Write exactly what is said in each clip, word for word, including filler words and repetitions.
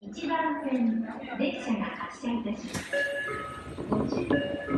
いちばん線列車が発車いたします。ご注意。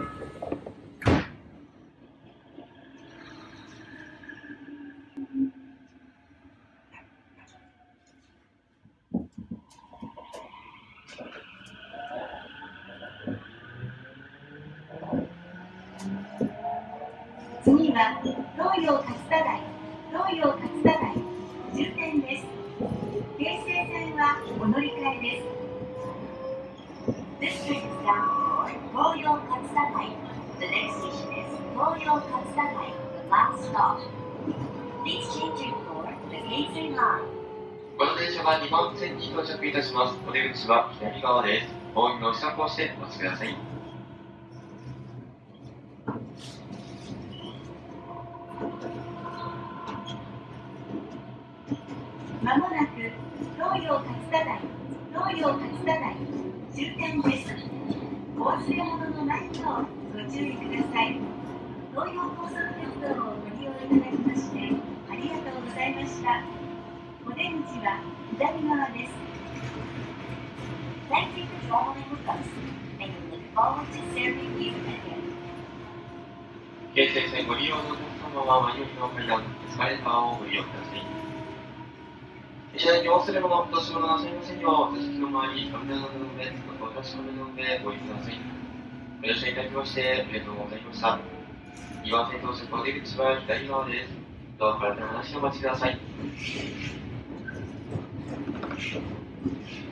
次は東洋勝田台、東洋勝田台終点です。京成線はお乗り換えです。This train is bound for 東洋勝田台。The next station is 東洋勝田台, the last stop. Please change your for the Keisei line. この電車はにばん線に到着いたします。お出口は左側です。ホームの支度をしてお待ちください。 まもなく東洋勝田台、東洋勝田台終点です。お忘れ物のないようご注意ください。東洋高速鉄道をご利用いただきましてありがとうございました。お出口は左側です。Thank you for traveling with us, and we look forward to serving you again. 京成線ご利用のお客様は前寄りの階段、エスカレーターをご利用ください。車内にお忘れ物、落とし物なさいませんよう、座席の周り、扉などの上、またお確かめなのでご利用ください。ご乗車いただきましてありがとうございました。にばん線到着お出口は左側です。ドアから手を離してお待ちください。